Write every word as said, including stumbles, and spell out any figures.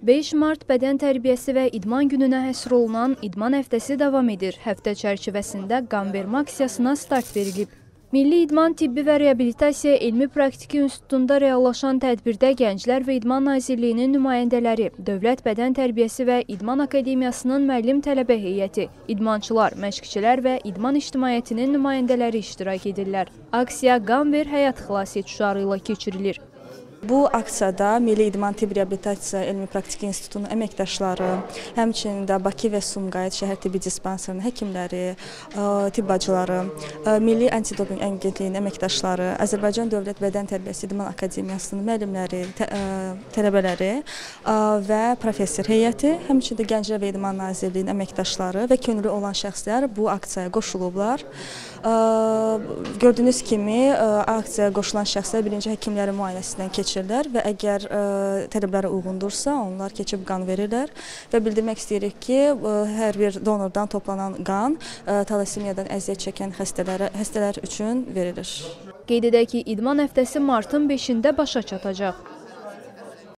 beş mart Bədən Tərbiyəsi və İdman gününə həsr olunan İdman həftəsi davam edir. Həftə çərçivəsində qan vermə aksiyasına start verilib. Milli İdman Tibbi və Reabilitasiya Elmi Praktiki İnstitutunda reallaşan tədbirdə Gənclər və İdman Nazirliyinin nümayəndələri, Dövlət Bədən Tərbiyəsi və İdman Akademiyasının müəllim tələbə heyəti, idmançılar, məşqçilər və idman ictimaiyyətinin nümayəndələri iştirak edirlər. Aksiya "Qan ver, həyat xilas et" şüarı ilə keçirilir. Bu aksiyada Milli İdman Tibbi Reabilitasiya Elmi Praktiki İnstitutunun əməkdaşları, həmçinin də Bakı və Sumqayıt şəhər tibbi dispanserinin həkimləri, tibbacıları, Milli Antidoping Agentliyinin əməkdaşları, Azərbaycan Dövlət Bədən Tərbiyəsi İdman Akademiyasının müəllimləri, tələbələri və professor heyəti, həmçinin də Gənclər və İdman Nazirliyinin əməkdaşları və könüllü olan şəxslər bu aksiyaya qoşulublar. Gördüyünüz kimi aksiyaya qoşulan şəxslər birinci həkimlərin müayinəsindən keçirlər və əgər tələblərə uyğundursa, onlar keçib qan verirlər və bildirmək istəyirik ki, hər bir donordan toplanan qan talasemiyadan əziyyət çəkən xəstələrə, xəstələr üçün verilir. Qeyd edək ki, İdman həftəsi martın beşində başa çatacaq.